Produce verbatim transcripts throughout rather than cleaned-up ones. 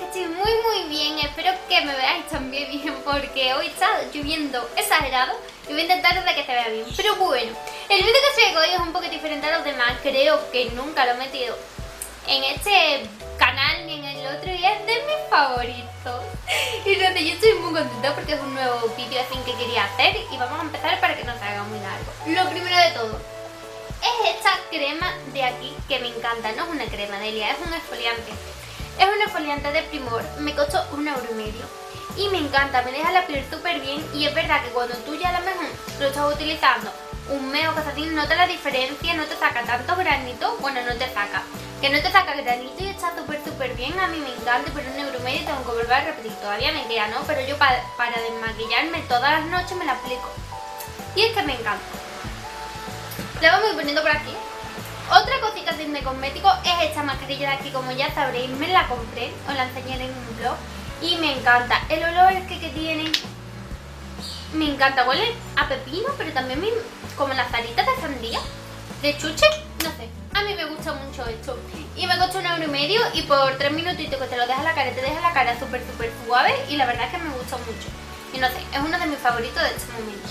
estoy muy muy bien, espero que me veáis también bien porque hoy está lloviendo exagerado y voy a intentar de que se vea bien. Pero bueno, el vídeo que traigo hoy es un poco diferente a los demás, creo que nunca lo he metido en este canal ni en el otro y es de mis favoritos. Y no sé, yo estoy muy contenta porque es un nuevo vídeo así que quería hacer y vamos a empezar para que no se haga muy largo. Lo primero de todo es esta crema de aquí que me encanta, no es una crema Delia, es un exfoliante. Es un exfoliante de Primor, me costó un euro y medio y me encanta, me deja la piel súper bien y es verdad que cuando tú ya a lo mejor lo estás utilizando un mes o cosas así, nota la diferencia, no te saca tanto granito, bueno no te saca, que no te saca granito y está súper súper bien, a mí me encanta, pero un euro y medio tengo que volver a repetir, todavía me queda, ¿no? Pero yo para, para desmaquillarme todas las noches me la aplico y es que me encanta. La vamos a ir poniendo por aquí. Otra cosita así de cosmético es esta mascarilla de aquí, como ya sabréis, me la compré, os la enseñaré en un blog y me encanta. El olor que, que tiene, me encanta, huele a pepino, pero también me, como las taritas de sandía, de chuche, no sé, a mí me gusta mucho esto. Y me costó un euro y medio y por tres minutitos que te lo deja la cara, te deja la cara súper súper suave y la verdad es que me gusta mucho. Y no sé, es uno de mis favoritos de este momento.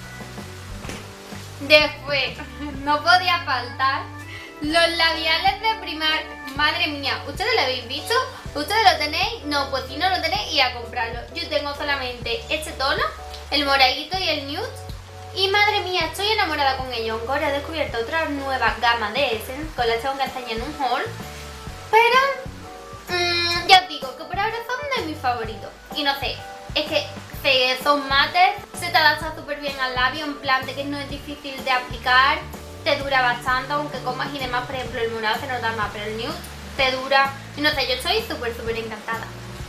Después, no podía faltar los labiales de Primark. Madre mía, ¿ustedes lo habéis visto? ¿Ustedes lo tenéis? No, pues si no lo tenéis, ir a comprarlo. Yo tengo solamente este tono, el moradito y el nude. Y madre mía, estoy enamorada con ellos. Ahora he descubierto otra nueva gama de Essence, con la que tengo que enseñar en un haul. Pero, mmm, ya os digo que por ahora son de mis favoritos. Y no sé, es que se, son mates, se te adapta súper bien al labio, en plan de que no es difícil de aplicar. Te dura bastante, aunque comas y demás, por ejemplo el morado se nota más, pero el nude te dura, y no sé, yo estoy súper súper encantada.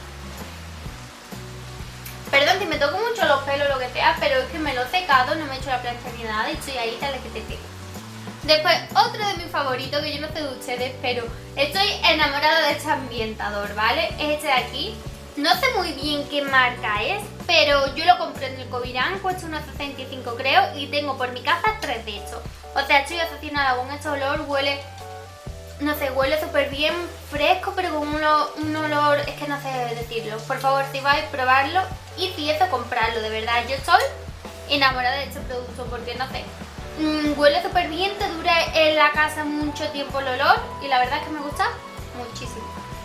Perdón si me toco mucho los pelos o lo que sea, pero es que me lo he secado, no me he hecho la plancha ni nada y estoy ahí tal que te tengo. Después, otro de mis favoritos, que yo no sé de ustedes, pero estoy enamorada de este ambientador, ¿vale? Es este de aquí. No sé muy bien qué marca es, pero yo lo compré en el Covirán, cuesta unos sesenta y cinco creo, y tengo por mi casa tres de estos. O sea, estoy asesinada con este olor, huele, no sé, huele súper bien, fresco, pero con un olor, un olor, es que no sé decirlo. Por favor, si vais a probarlo y si eso, comprarlo, de verdad. Yo estoy enamorada de este producto porque, no sé, mmm, huele súper bien, te dura en la casa mucho tiempo el olor y la verdad es que me gusta muchísimo.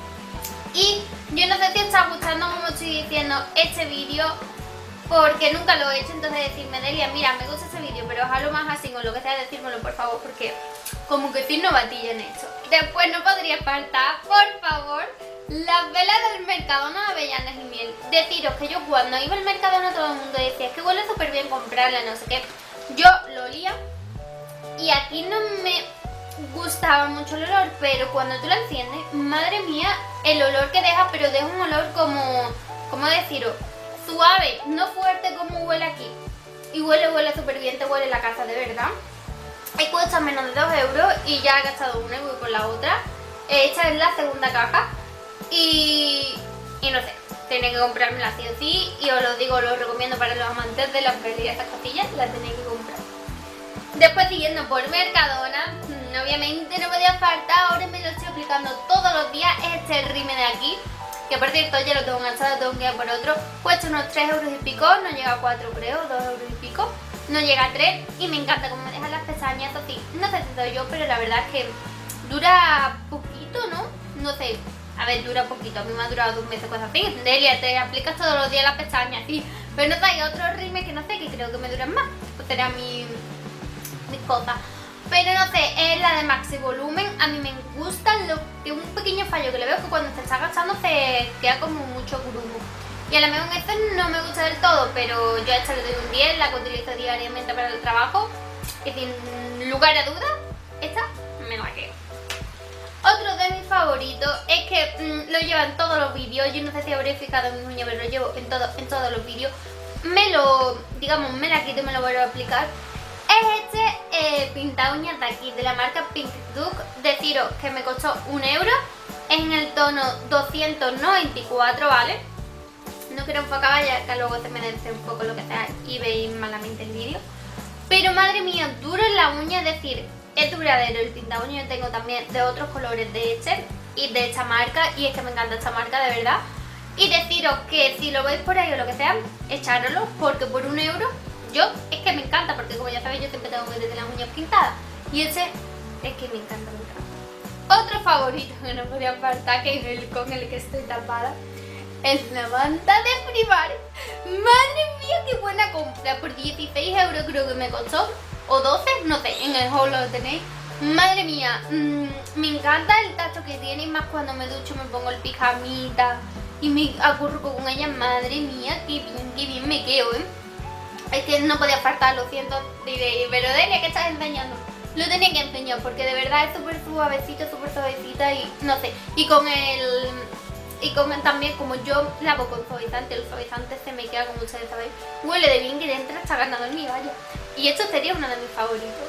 Y yo no sé si os está gustando, como estoy diciendo, este vídeo porque nunca lo he hecho, entonces decirme, Delia, mira, me gusta este vídeo, pero ojalá más así o lo que sea, decírmelo por favor, porque como que estoy novatilla en esto. Después no podría faltar, por favor, las velas del Mercadona de avellanas y miel. Deciros que yo cuando iba al Mercadona todo el mundo decía, es que huele súper bien comprarla, no sé qué. Yo lo olía y aquí no me gustaba mucho el olor, pero cuando tú la enciendes, madre mía, el olor que deja, pero deja un olor como, ¿cómo deciros? Suave, no fuerte como huele aquí. Y huele, huele súper bien, te huele la casa de verdad. Y cuesta menos de dos euros y ya he gastado un euro por la otra. Esta es la segunda caja. Y, y no sé, tenéis que comprármela sí o sí. Y os lo digo, lo recomiendo para los amantes de las velas y estas cosillas, las tenéis que comprar. Después siguiendo por Mercadona, obviamente no podía faltar, ahora me lo estoy aplicando todos los días, es este rímel de aquí. Que por cierto ya lo tengo gastado, tengo que ir por otro. Cuesta unos tres euros y pico, no llega a cuatro creo, dos euros y pico. No llega a tres y me encanta como me dejan las pestañas así. No sé si soy yo, pero la verdad es que dura poquito, ¿no? No sé, a ver, dura poquito, a mí me ha durado dos meses, cosas así. Delia, te aplicas todos los días las pestañas, sí. Pero no sé, hay otros rímel que no sé, que creo que me duran más. Pues será mi, mi cosa. Pero no sé, es la de Maxi Volumen, a mí me gusta, lo que un pequeño fallo que le veo es que cuando se está gastando se queda como mucho grumo. Y a lo mejor este no me gusta del todo, pero yo a esta le doy un diez, la que utilizo diariamente para el trabajo. Y sin lugar a dudas, esta me la quedo. Otro de mis favoritos es que mmm, lo llevo en todos los vídeos, yo no sé si habréis fijado en mi uña, pero lo llevo en, todo, en todos los vídeos. Me lo, digamos, me la quito y me lo vuelvo a aplicar. Es este eh, pinta uñas de aquí, de la marca Pink Duke. Deciros que me costó un euro. Es en el tono doscientos noventa y cuatro, ¿vale? No quiero enfocar ya que luego se me desenfoco lo que sea y veis malamente el vídeo. Pero madre mía, duro en la uña, es decir, es duradero el pinta uñas. Yo tengo también de otros colores de este. y de esta marca, y es que me encanta esta marca de verdad. Y deciros que si lo veis por ahí o lo que sea, echároslo, porque por un euro yo es que me encanta, porque como ya sabéis yo siempre tengo que tener las uñas pintadas y ese es que me encanta, me encanta. Otro favorito que no podía faltar, que es el con el que estoy tapada, es la manta de Primark. Madre mía, qué buena compra, por dieciséis euros creo que me costó, o doce, no sé, en el haul lo tenéis. Madre mía, mmm, me encanta el tacto que tiene, y más cuando me ducho me pongo el pijamita y me acurruco con ella. Madre mía, qué bien, qué bien me quedo, ¿eh? Es que no podía faltar, lo siento, diréis, pero Delia, ¿qué estás enseñando? Lo tenía que enseñar porque de verdad es súper suavecito, súper suavecita y no sé, y con el... Y con, también como yo lavo con suavizante, el suavizante se me queda, como ustedes sabéis, huele de bien que dentro está ganando en mi vaya. Y esto sería uno de mis favoritos.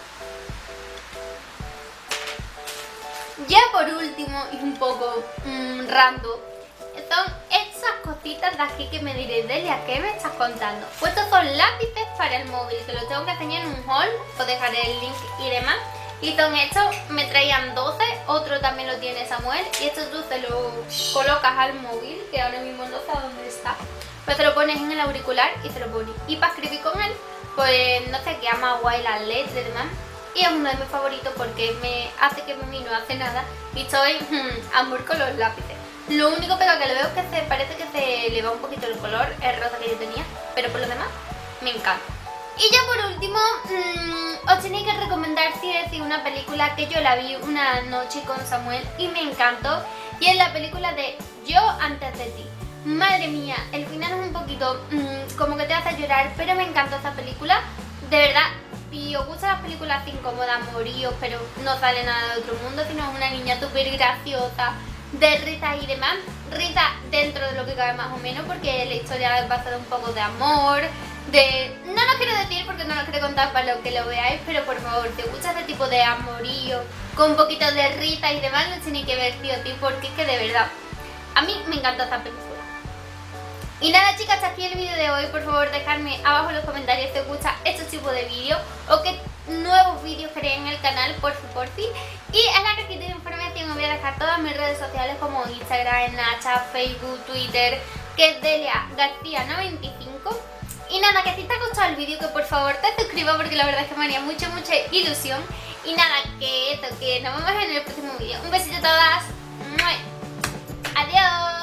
Ya por último, y un poco mmm, random, son estas cositas de aquí que me diréis, Delia, ¿qué me estás contando? Pues estos son lápices para el móvil, que los tengo que enseñar en un haul, os dejaré el link y demás. Y son estos, me traían doce, otro también lo tiene Samuel, y esto tú se lo colocas al móvil, que ahora mismo no sé dónde está, pues te lo pones en el auricular y te lo pones. Y para escribir con él, pues no sé, queda más guay las letras y demás. Y es uno de mis favoritos porque me hace que Mimi no hace nada y estoy hmm, amor con los lápices. Lo único pero que le veo es que se parece que se le va un poquito el color, el rosa que yo tenía, pero por lo demás me encanta. Y ya por último, mmm, os tenéis que recomendar si es una película que yo la vi una noche con Samuel y me encantó, y es la película de Yo antes de ti. Madre mía, el final es un poquito mmm, como que te hace llorar, pero me encantó esta película, de verdad. Si os gustan las películas incómodas, moríos, pero no sale nada de otro mundo, sino es una niña súper graciosa, de risas y demás, risa dentro de lo que cabe más o menos, porque la historia va a ser un poco de amor, de... no lo quiero decir porque no lo quiero contar para lo que lo veáis, pero por favor, si os gusta este tipo de amorío, con un poquito de risa y demás, lo tenéis que ver sí o sí, porque es que de verdad, a mí me encanta esta película. Y nada chicas, hasta aquí el vídeo de hoy. Por favor dejadme abajo en los comentarios si os gusta este tipo de vídeo o qué nuevos vídeos queréis en el canal, por si por si. Y en la cajita de información os voy a dejar todas mis redes sociales como Instagram, Snapchat, Facebook, Twitter, que es Delia García noventa y cinco. Y nada, que si te ha gustado el vídeo, que por favor te suscribas porque la verdad es que me haría mucha, mucha ilusión. Y nada, que esto, que nos vemos en el próximo vídeo. Un besito a todas. Adiós.